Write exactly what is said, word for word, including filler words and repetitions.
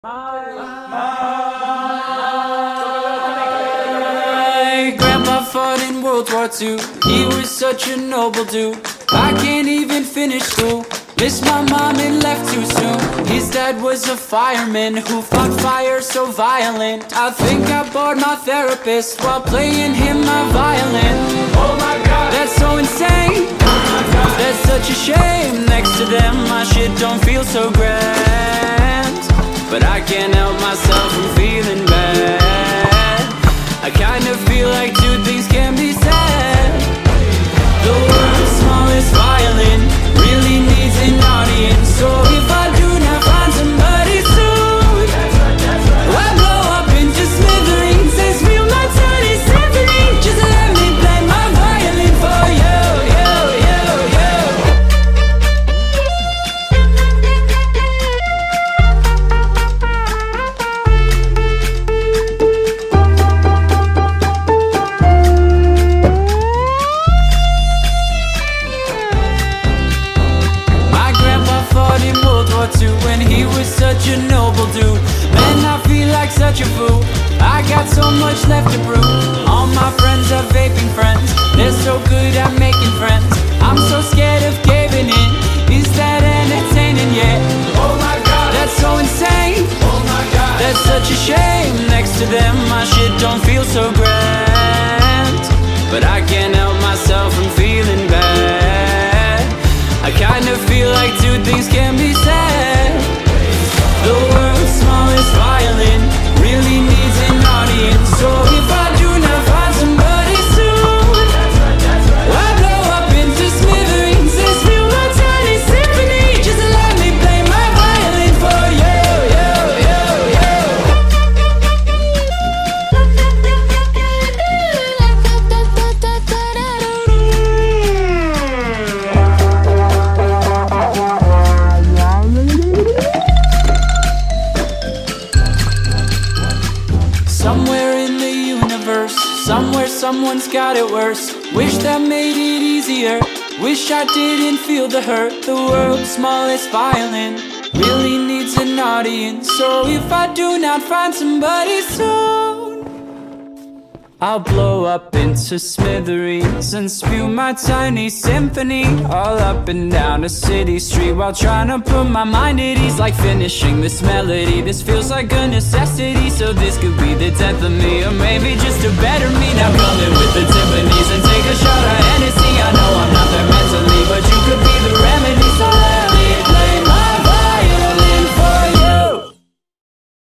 My grandpa fought in World War Two. He was such a noble dude. I can't even finish school. Missed my mom and left too soon. His dad was a fireman who fought fire so violent. I think I bored my therapist while playing him my violin. Oh my god, that's so insane. Oh my god, that's such a shame. Next to them my shit don't feel so grand, but I can't help myself from feeling bad. I kind of feel like two things can be said. The world's smallest violin really needs an audience. So if I do not find somebody soon, I blow up into smithereens and spill my tiny symphony. Just let me play my violin for you, you, you, you. When he was such a noble dude, man, I feel like such a fool. I got so much left to prove. All my friends are vaping friends. They're so good at making friends. I'm so scared of caving in. Is that entertaining yet? Oh my god, that's so insane. Oh my god, that's such a shame. Next to them my shit don't feel so grand, but I can't help myself from feeling bad. I kind of feel like two things can be said. The world's smallest violin really needs an audience. So if I do not find somebody soon, I blow up into smithereens and spill my tiny symphony. Just let me play my violin for you, you, you, you. Somewhere in the universe, somewhere someone's got it worse. Wish that made it easier. Wish I didn't feel the hurt. The world's smallest violin really needs an audience. So if I do not find somebody soon, I'll blow up into smithereens and spew my tiny symphony all up and down a city street while trying to put my mind at ease. Like finishing this melody, this feels like a necessity. So this could be the tenth of me, or maybe just a better me. Now come in with the Tiffany's and take a shot of Hennessy. I know I'm not there mentally, but you could be the remedy. So let me play my